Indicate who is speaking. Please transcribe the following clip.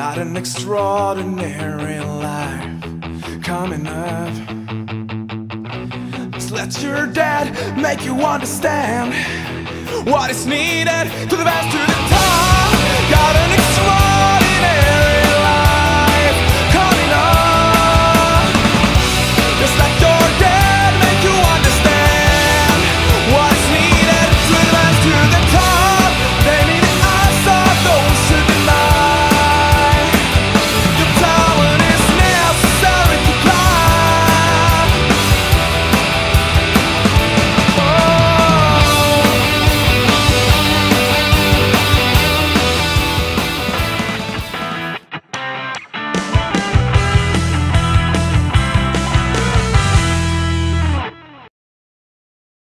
Speaker 1: got an extraordinary life coming up. Just let your dad make you understand what is needed to the best, to the top. Got an extraordinary